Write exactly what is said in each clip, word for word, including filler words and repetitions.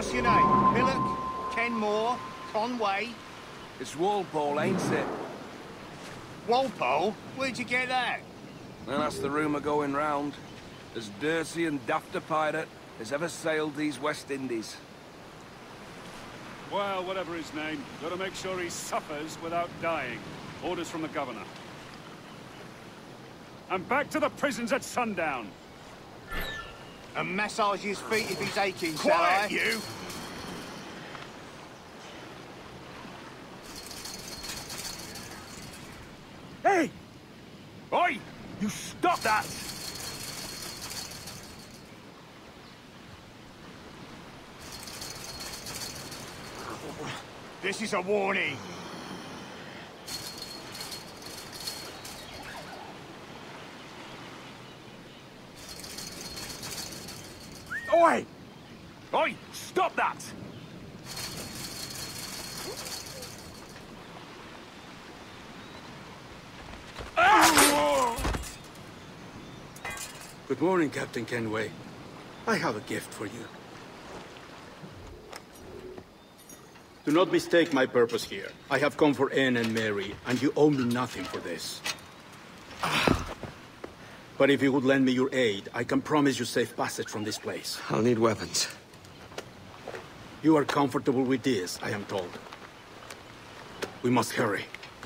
What's your name? Millock? Kenmore? Conway? It's Walpole, ain't it? Walpole? Where'd you get that? Well, that's the rumour going round. As dirty and daft a pirate as ever sailed these West Indies. Well, whatever his name, gotta make sure he suffers without dying. Orders from the governor. And back to the prisons at sundown. And massage his feet if he's aching, Quiet, shall I? you! Hey! Oi! You stop that! This is a warning. Oi! Oi! Stop that! Good morning, Captain Kenway. I have a gift for you. Do not mistake my purpose here. I have come for Anne and Mary, and you owe me nothing for this. But if you would lend me your aid, I can promise you safe passage from this place. I'll need weapons. You are comfortable with this, I am told. We must hurry.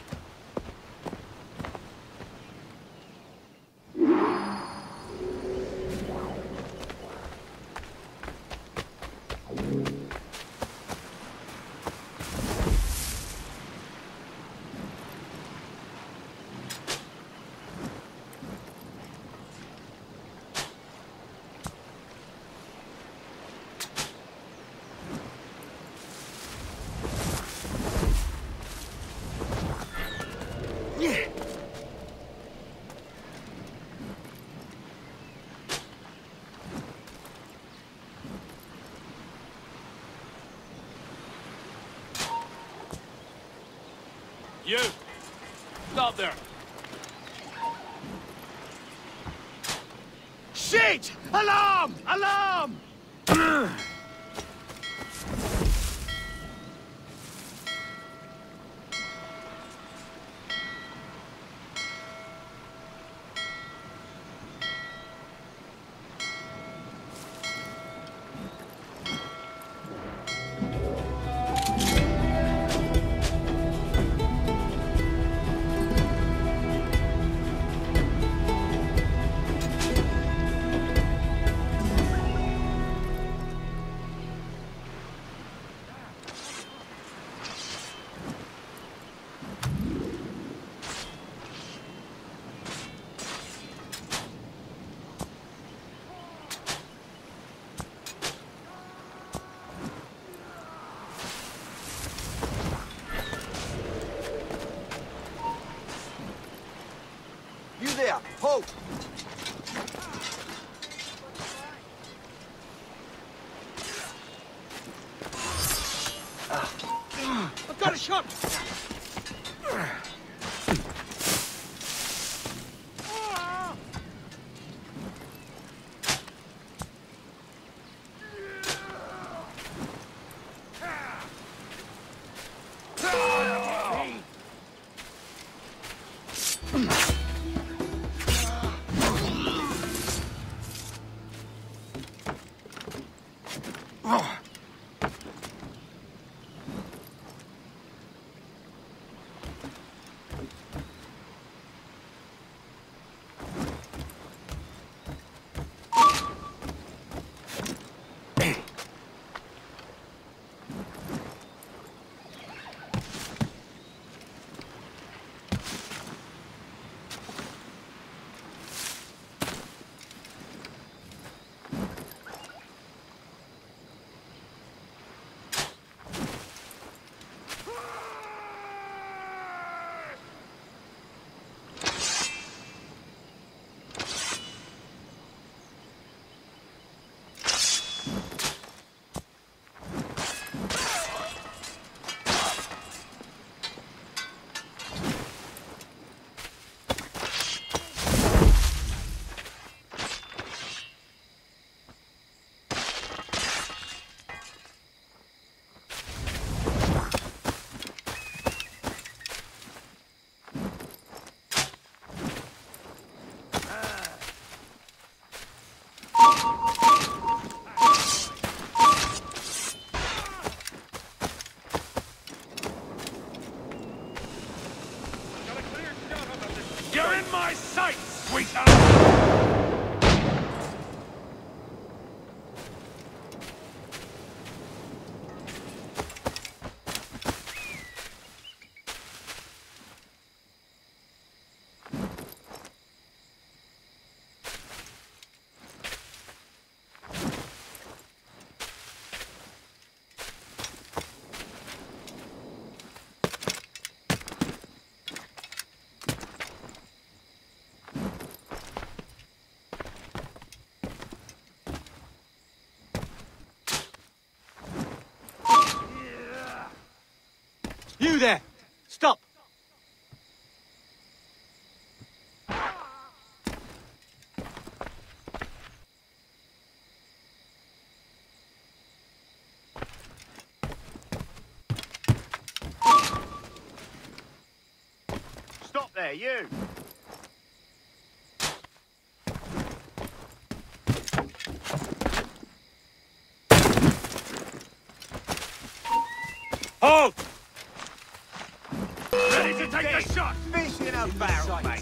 You! Stop there! Shit! Alarm! Alarm! You there! Halt! I've got a shot! You there! Stop! Stop there, you! Halt! Ready to take a shot! Fish in a barrel, mate!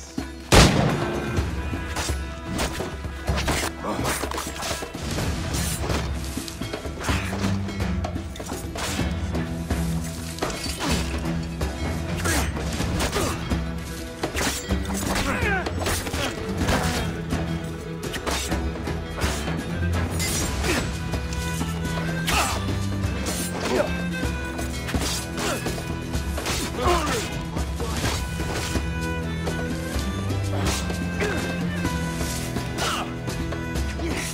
Yeah.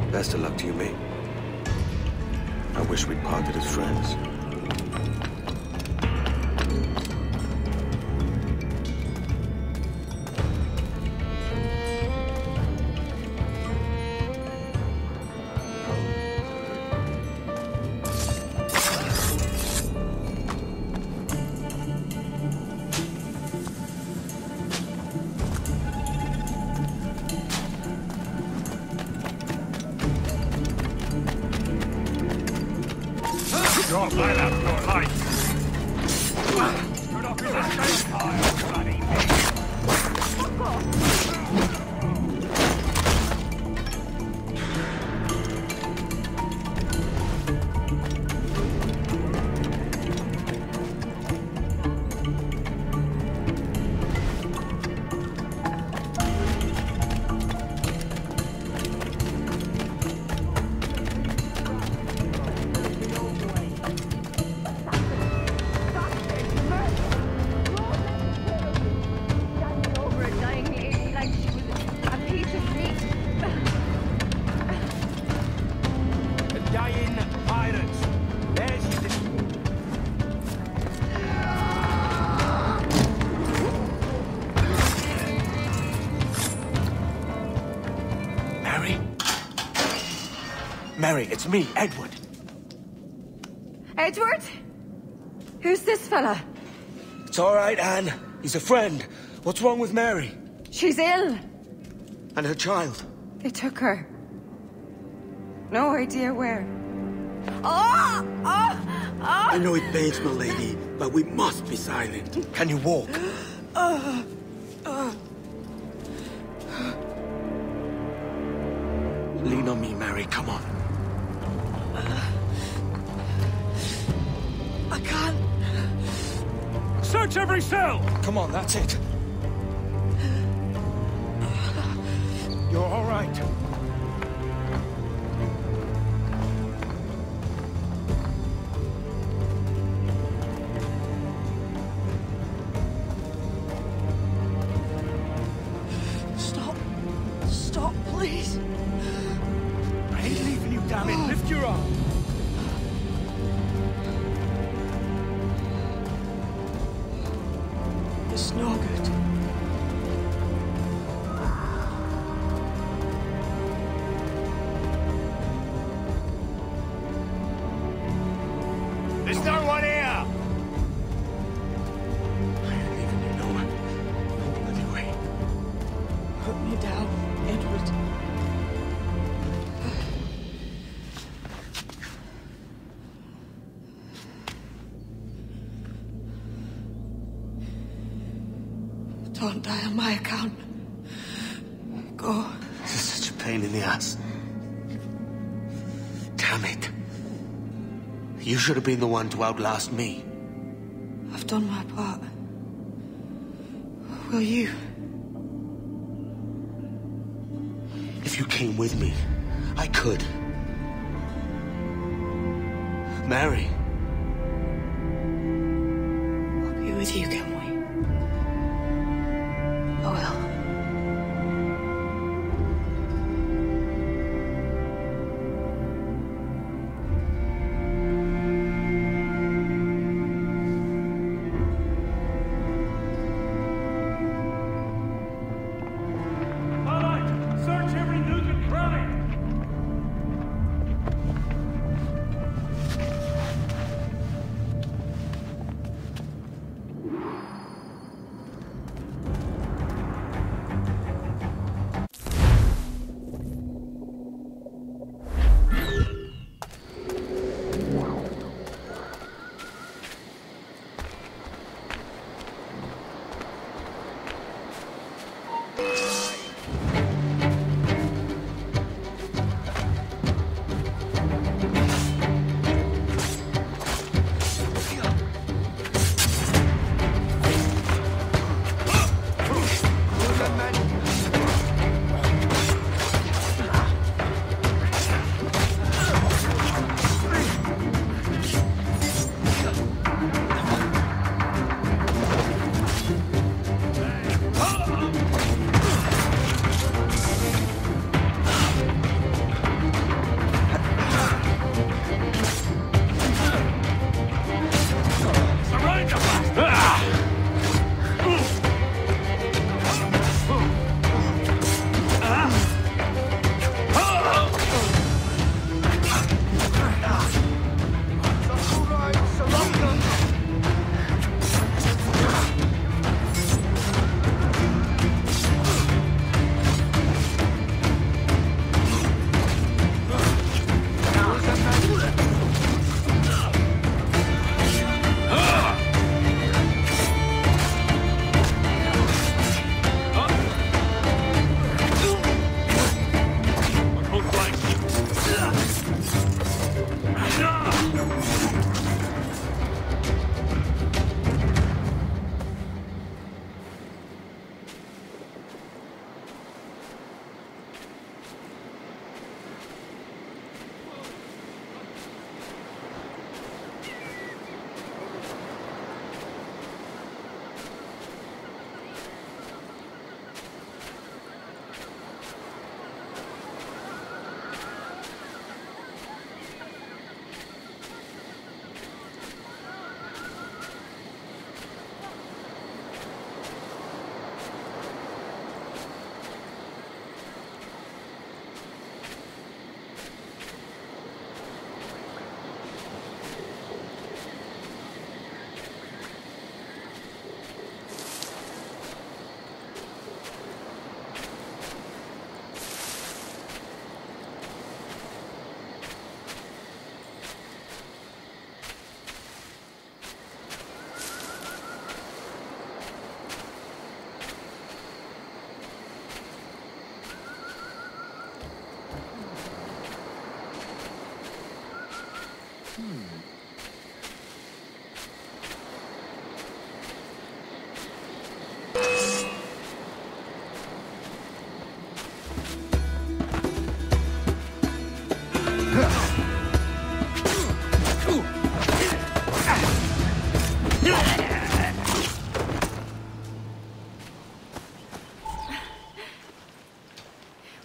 Best of luck to you, mate. I wish we'd parted as friends. Your man up your life! Stood up in the same pile, bloody Mary, it's me, Edward. Edward? Who's this fella? It's all right, Anne. He's a friend. What's wrong with Mary? She's ill. And her child? They took her. No idea where. Oh! Oh! Oh! I know it pains my lady, but we must be silent. Can you walk? Oh! Oh! Lean on me, Mary. Come on. I can't. Search every cell! Come on, that's it. You're all right. Stop. Stop, please. I ain't leaving you, damn it. Lift your arm. It's no good. There's no one here! I ain't leaving you nowhere. No bloody way. Put me down, Edward. Don't die on my account. Go. This is such a pain in the ass. Damn it. You should have been the one to outlast me. I've done my part. Will you? If you came with me, I could. Mary. I'll be with you, Kenway. I will. All right, search every nook and cranny!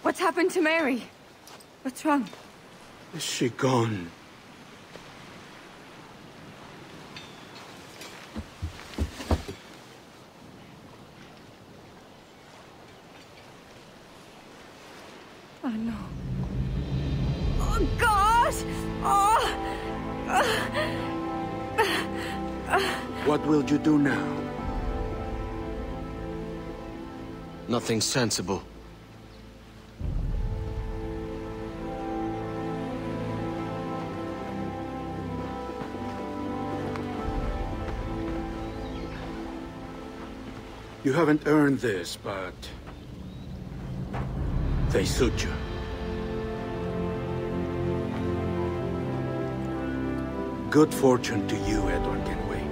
What's happened to Mary? What's wrong? Is she gone? Oh, no. Oh, God! Oh! What will you do now? Nothing sensible. You haven't earned this, but they suit you. Good fortune to you, Edward Kenway.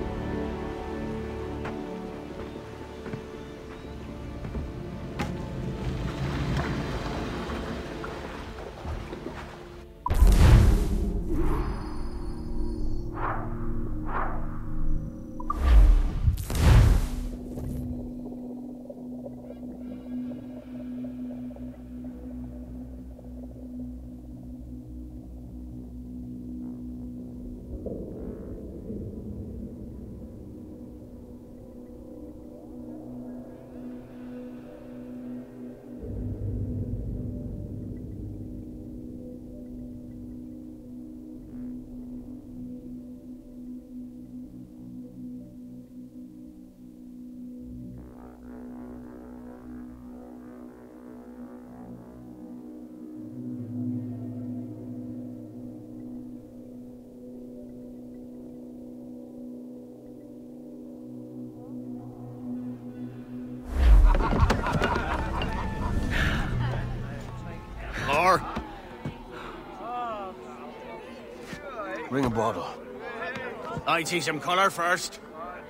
Bring a bottle. I see some colour first.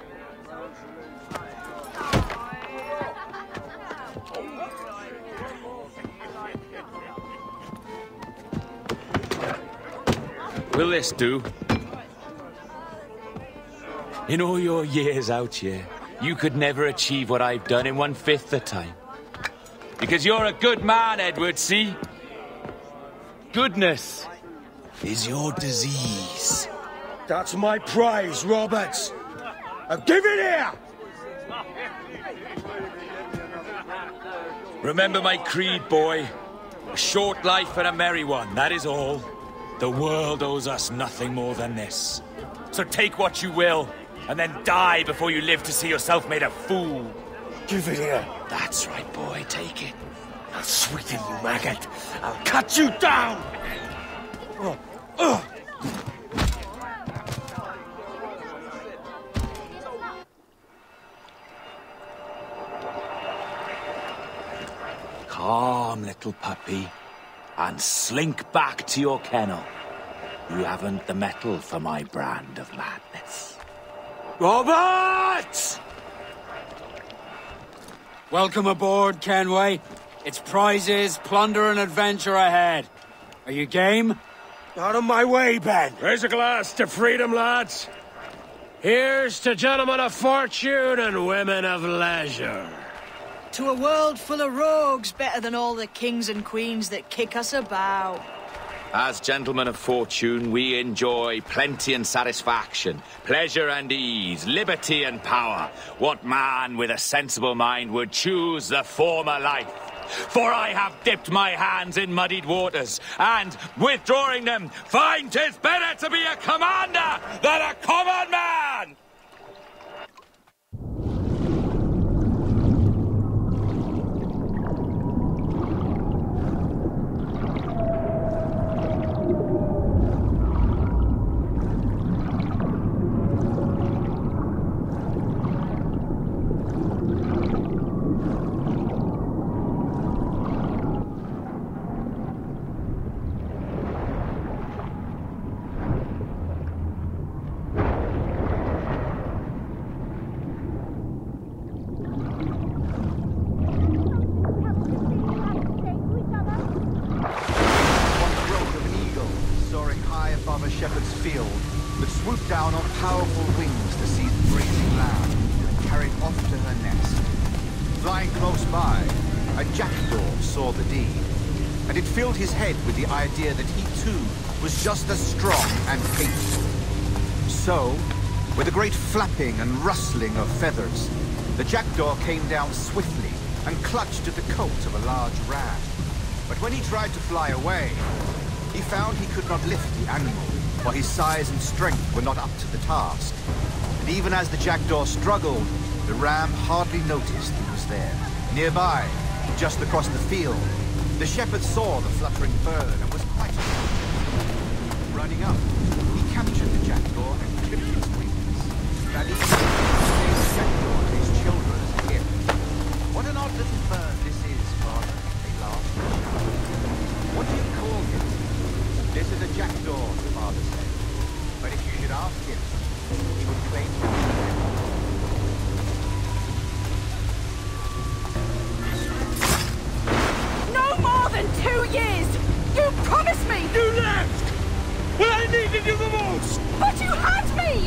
Will this do? In all your years out here, you could never achieve what I've done in one-fifth the time. Because you're a good man, Edward, see? Goodness is your disease. That's my prize, Roberts. Now give it here! Remember my creed, boy. A short life and a merry one, that is all. The world owes us nothing more than this. So take what you will, and then die before you live to see yourself made a fool. Give it here. That's right, boy, take it. I'll sweeten you, maggot. I'll cut you down! Oh, oh. Calm, little puppy, and slink back to your kennel. You haven't the mettle for my brand of madness. Roberts! Welcome aboard, Kenway. It's prizes, plunder, and adventure ahead. Are you game? Out of my way, Ben. Raise a glass to freedom, lads. Here's to gentlemen of fortune and women of leisure. To a world full of rogues, better than all the kings and queens that kick us about. As gentlemen of fortune, we enjoy plenty and satisfaction, pleasure and ease, liberty and power. What man with a sensible mind would choose the former life? For I have dipped my hands in muddied waters, and, withdrawing them, find 'tis better to be a commander than a common man! Down on powerful wings to seize the grazing lamb and carry it off to her nest. Flying close by, a jackdaw saw the deed and it filled his head with the idea that he too was just as strong and capable. So, with a great flapping and rustling of feathers, the jackdaw came down swiftly and clutched at the coat of a large ram. But when he tried to fly away, he found he could not lift the animal, for his size and strength were not up to the task. And even as the jackdaw struggled, the ram hardly noticed he was there. Nearby, just across the field, the shepherd saw the fluttering bird and was quite alarmed. Running up, he captured the jackdaw and clipped its wings. Valuing the jackdaw and his children as a gift. What an odd little bird this is, father, they laughed. What do you call him? This is a jackdaw, the father said. But if you should ask him, he would claim to be No more than two years! You promised me! You left! When I needed you the most! But you had me!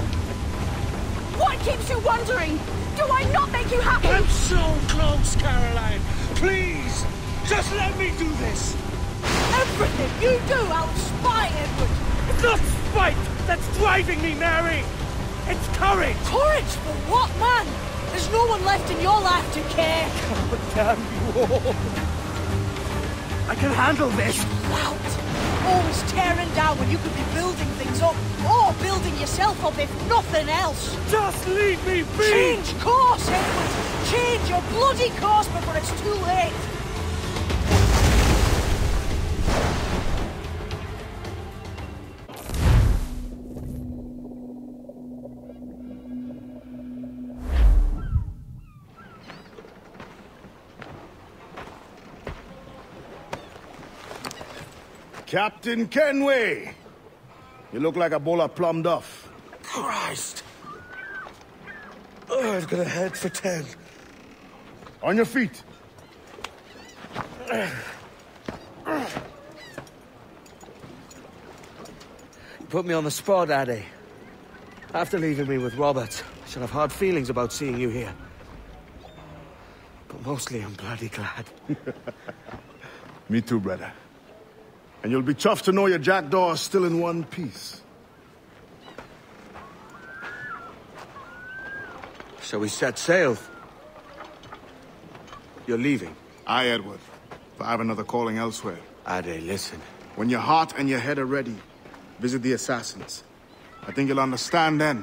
What keeps you wondering? Do I not make you happy? I'm so close, Caroline! Please! Just let me do this! Everything you do, I'll spy, Edward! It's not spite that's driving me, Mary! It's courage! Courage for what, man? There's no one left in your life to care. God damn you all! I can handle this! Loud! Always tearing down when you could be building things up, or building yourself up if nothing else. Just leave me be! Change course, Edward! Change your bloody course before it's too late! Captain Kenway! You look like a bowl of plum duff. Christ! Oh, I've got a head for ten. On your feet. You put me on the spot, Addy. After leaving me with Robert, I shall have hard feelings about seeing you here. But mostly I'm bloody glad. Me too, brother. And you'll be chuffed to know your jackdaw is still in one piece. Shall we set sail? You're leaving? Aye, Edward. But I have another calling elsewhere. Ade, listen. When your heart and your head are ready, visit the assassins. I think you'll understand then.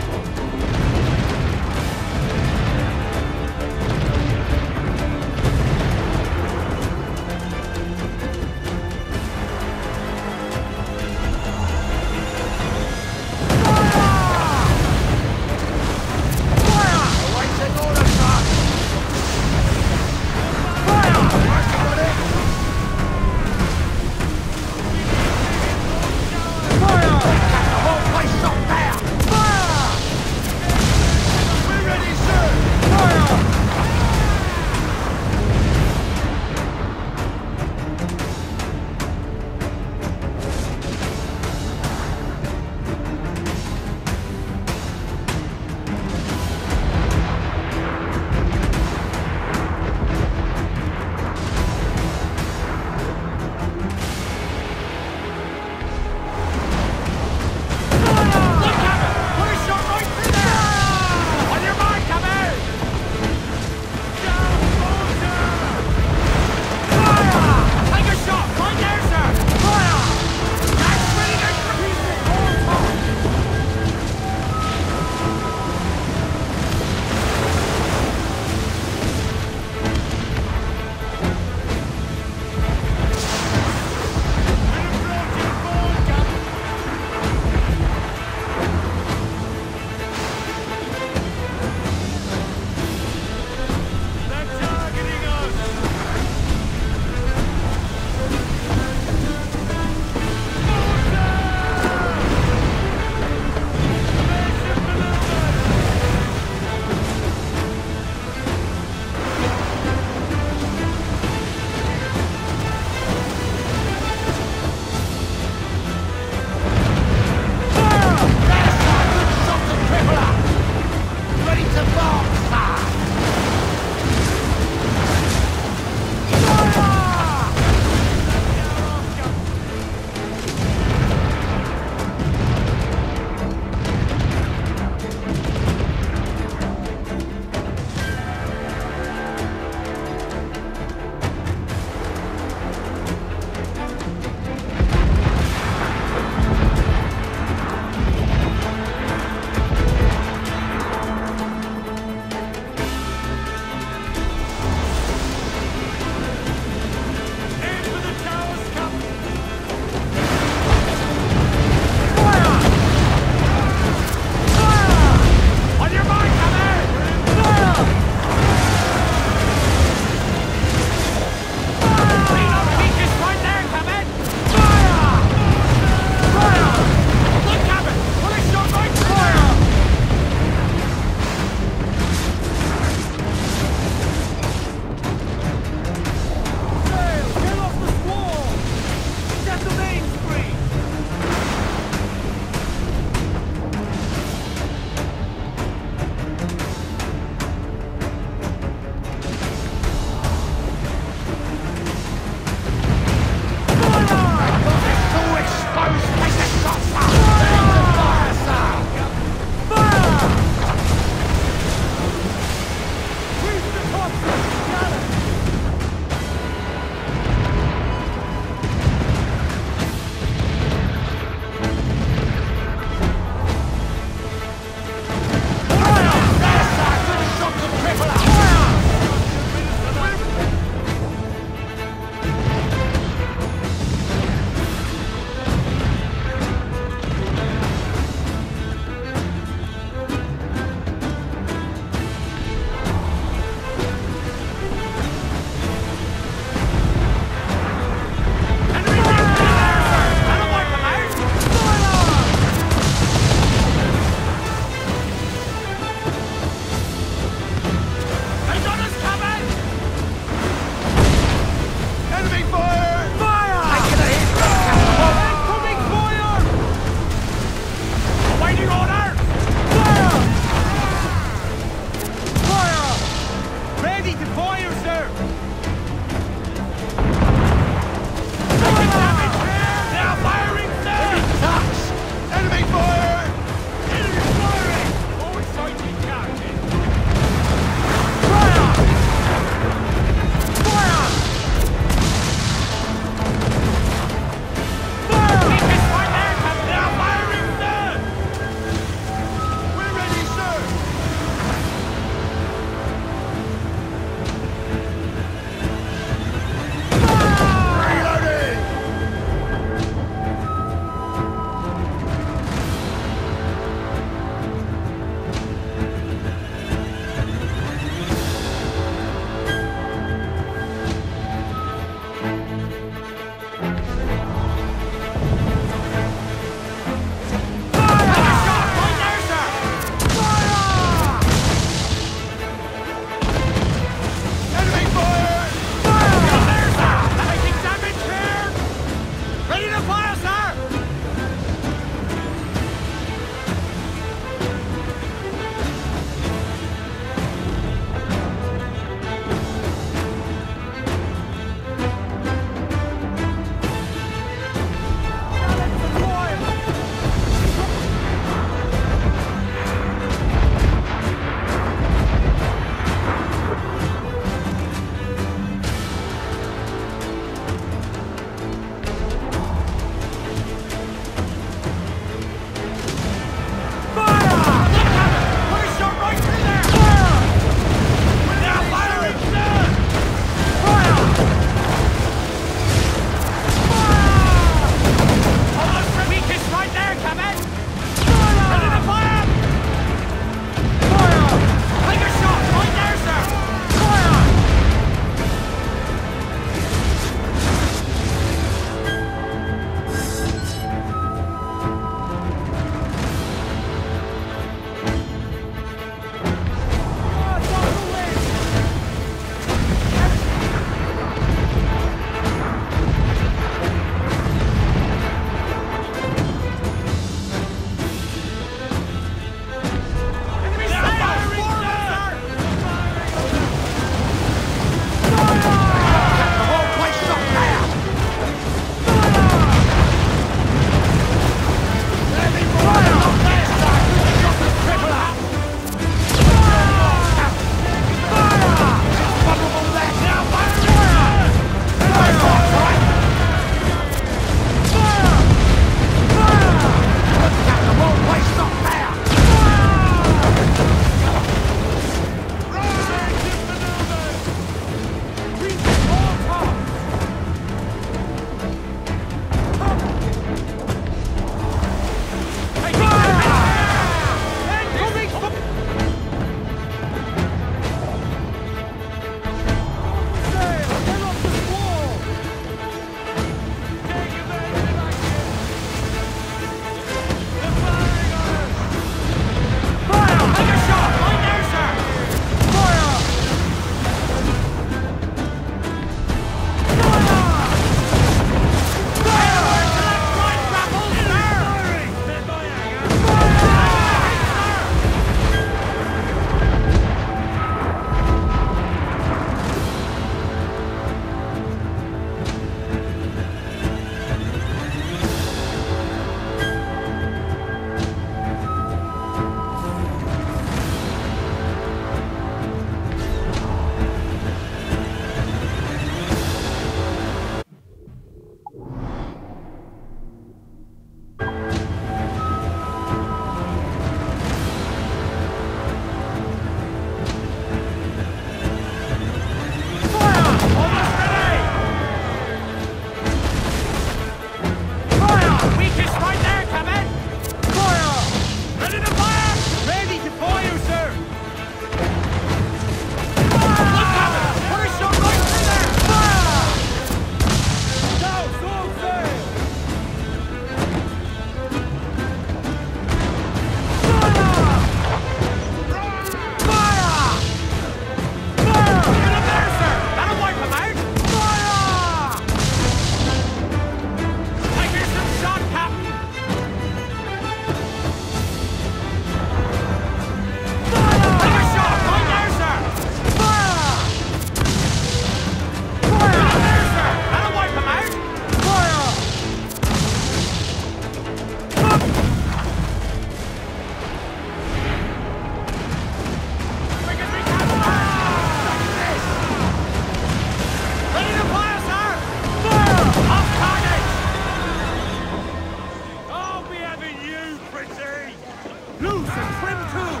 Loose and trim too!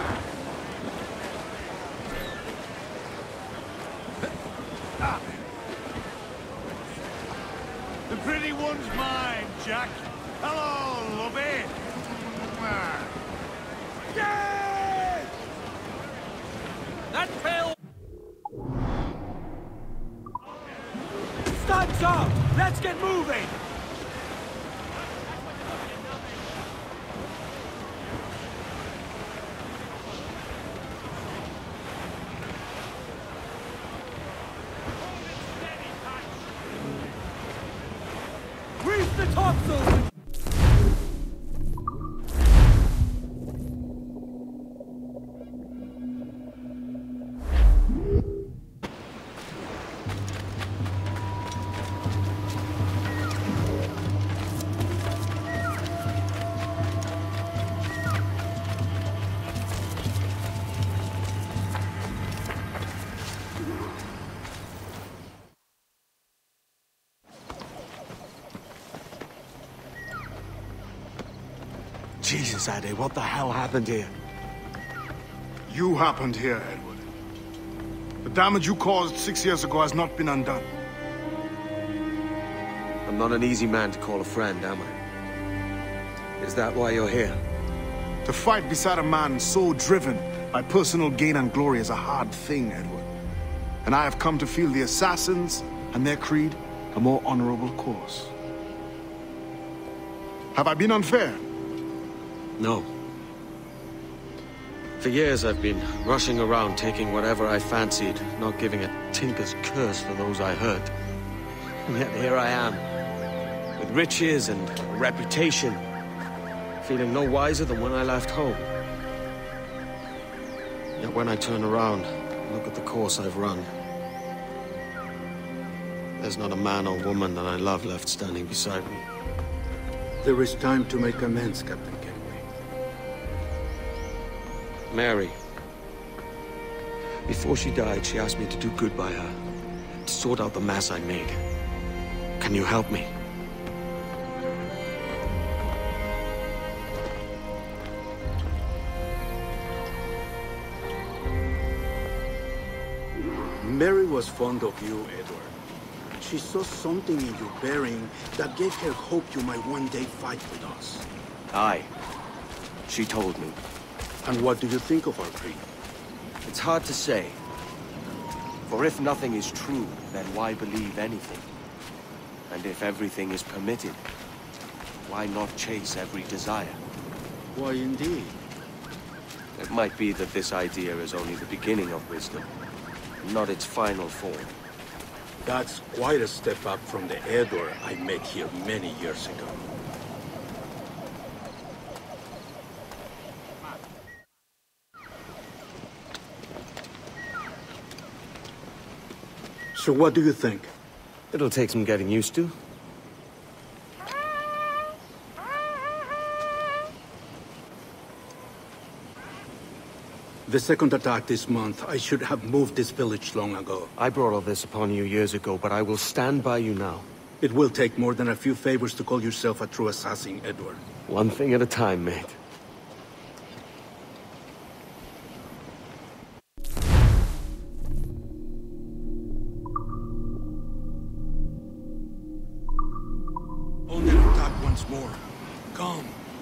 The pretty one's mine, Jack. Hello, lovey. Yay! That fell! Time's up! Let's get moving! Reef the topsails! Jesus, Addy, what the hell happened here? You happened here, Edward. The damage you caused six years ago has not been undone. I'm not an easy man to call a friend, am I? Is that why you're here? To fight beside a man so driven by personal gain and glory is a hard thing, Edward. And I have come to feel the assassins and their creed a more honorable course. Have I been unfair? No. For years I've been rushing around, taking whatever I fancied, not giving a tinker's curse for those I hurt. And yet here I am, with riches and a reputation, feeling no wiser than when I left home. Yet when I turn around, look at the course I've run. There's not a man or woman that I love left standing beside me. There is time to make amends, Captain Kenway. Mary. Before she died, she asked me to do good by her, to sort out the mess I made. Can you help me? Mary was fond of you, Edward. She saw something in your bearing that gave her hope you might one day fight with us. Aye. She told me. And what do you think of our creed? It's hard to say. For if nothing is true, then why believe anything? And if everything is permitted, why not chase every desire? Why, indeed. It might be that this idea is only the beginning of wisdom, not its final form. That's quite a step up from the Edward I met here many years ago. So what do you think? It'll take some getting used to. The second attack this month, I should have moved this village long ago. I brought all this upon you years ago, but I will stand by you now. It will take more than a few favors to call yourself a true assassin, Edward. One thing at a time, mate. On the attack once more. Come.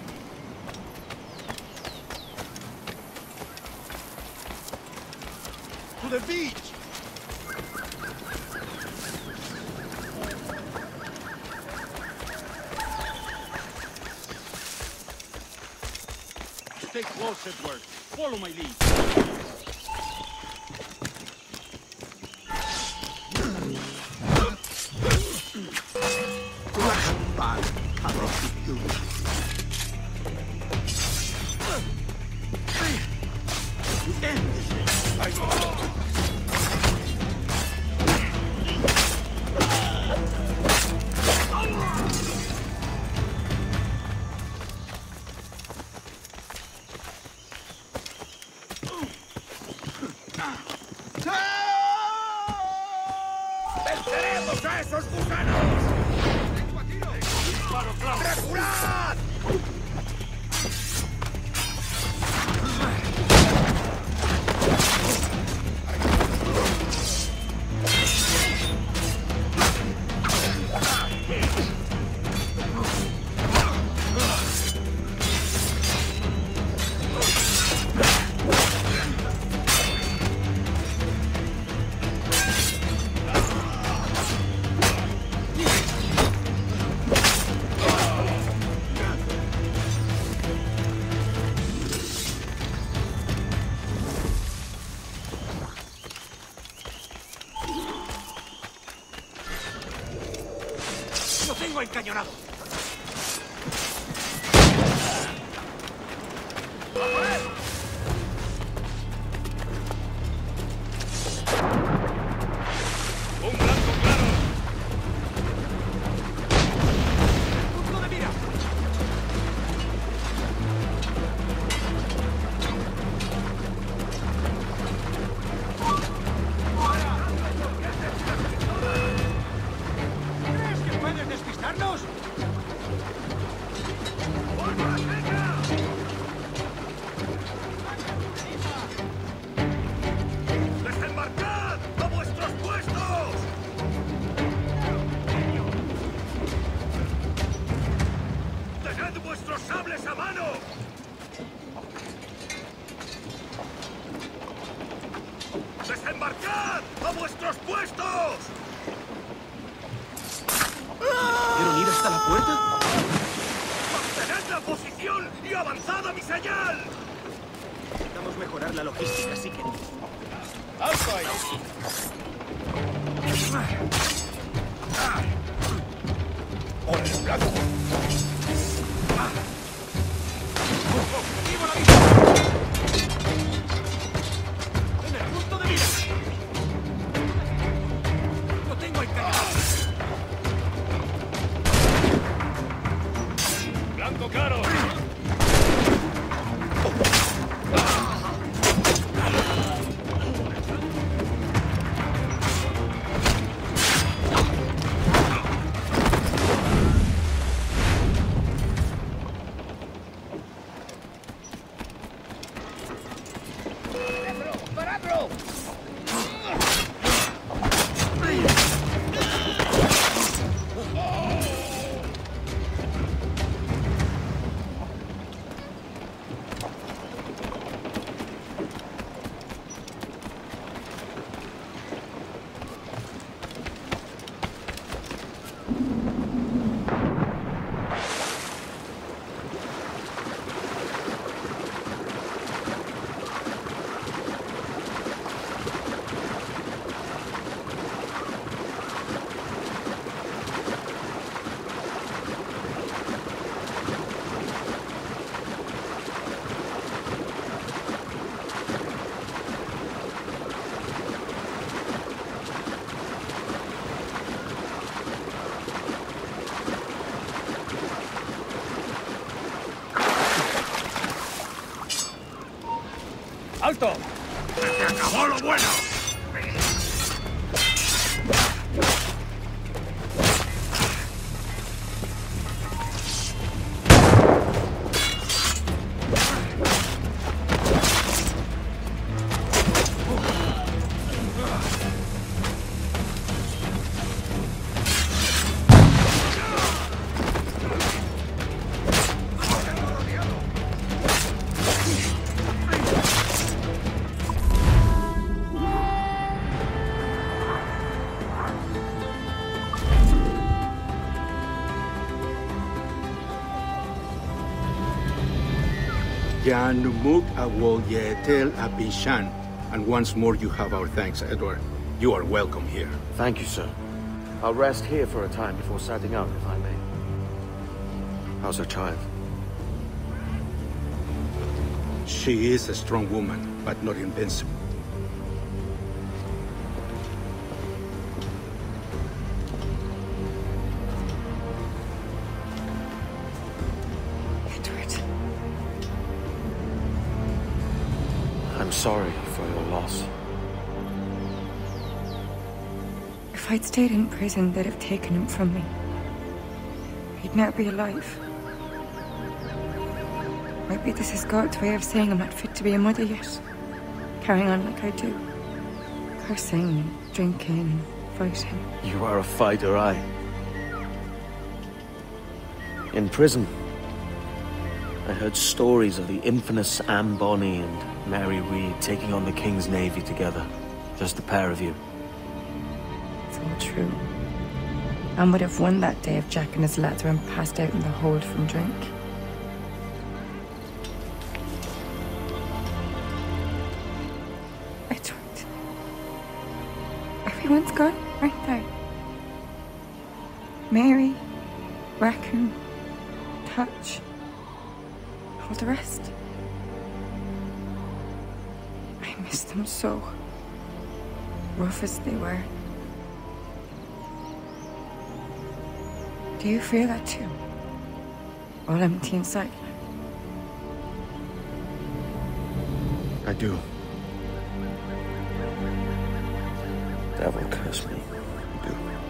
To the beach! Stay close, Edward. Follow my lead. ¡Venceremos a esos gusanos! ¡Reculad! encañonado. ¡Un blanco claro! ¡Punto de mira! ¿Crees que puedes despistarnos? ¡Desembarcad a vuestros puestos! ¡Tened vuestros sables a mano! ¡Desembarcad a vuestros puestos! ¿Quieren ir hasta la puerta? ¡Mantened la posición y avanzad a mi señal! Necesitamos mejorar la logística, así que... ¡Alto ahí! ¡Por el blanco! ¡Objetivo a la vista! ¡En el punto de mira! ¡Lo tengo encañonado! ¡Blanco claro! ¡Paradlo! ¡Alto! ¡Se acabó lo bueno! Janumuk Awoyetel Abishan. And once more you have our thanks, Edward. You are welcome here. Thank you, sir. I'll rest here for a time before setting out, if I may. How's her child? She is a strong woman, but not invincible. Edward. I'm sorry for your loss. If I'd stayed in prison, they'd have taken him from me. He'd never be alive. Maybe this is God's way of saying I'm not fit to be a mother yet. Carrying on like I do. Cursing, drinking, fighting. You are a fighter, aye. In prison, I heard stories of the infamous Anne Bonny and Mary Read taking on the King's Navy together. Just the pair of you. It's all true. Anne would have won that day if Jack and his lads weren't passed out in the hold from drink. Edward. Everyone's gone, aren't they? Mary, Working, touch, all the rest. I miss them so, rough as they were. Do you feel that too? All empty inside? I do. Devil curse me. I do.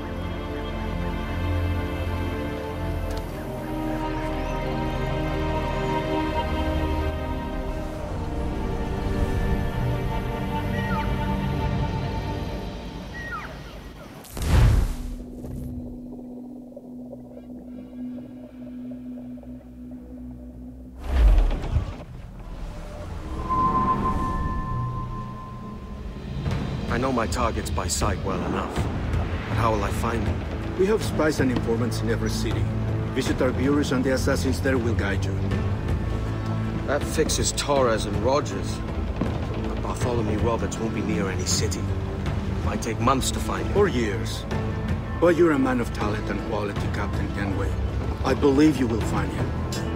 I know my targets by sight well enough, but how will I find them? We have spies and informants in every city. Visit our bureaus and the assassins there will guide you. That fixes Torres and Rogers. But Bartholomew Roberts won't be near any city. Might take months to find him. Or years. But you're a man of talent and quality, Captain Kenway. I believe you will find him.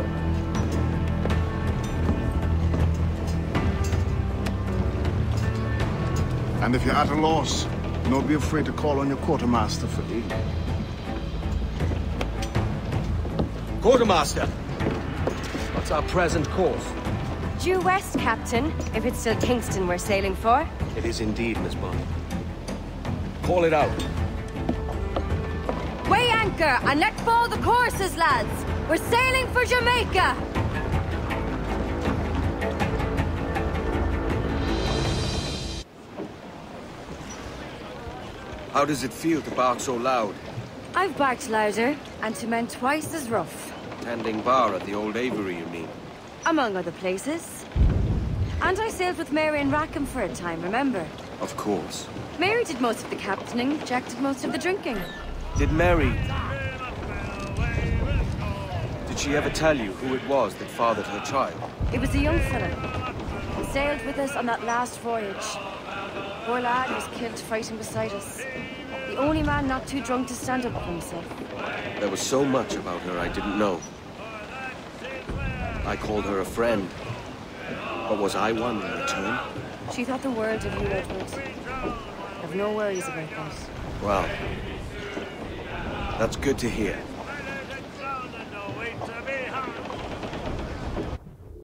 And if you're at a loss, don't be afraid to call on your quartermaster for aid. Quartermaster! What's our present course? Due west, Captain, if it's still Kingston we're sailing for. It is indeed, Miss Bond. Call it out. Weigh anchor and let fall the courses, lads! We're sailing for Jamaica! How does it feel to bark so loud? I've barked louder, and to men twice as rough. Tending bar at the old Aviary, you mean? Among other places. And I sailed with Mary and Rackham for a time, remember? Of course. Mary did most of the captaining, Jack did most of the drinking. Did Mary... Did she ever tell you who it was that fathered her child? It was a young fella. He sailed with us on that last voyage. Poor lad was killed fighting beside us. The only man not too drunk to stand up for himself. There was so much about her I didn't know. I called her a friend. But was I one in return? She thought the world of you, Edward. Have no worries about that. Well, that's good to hear.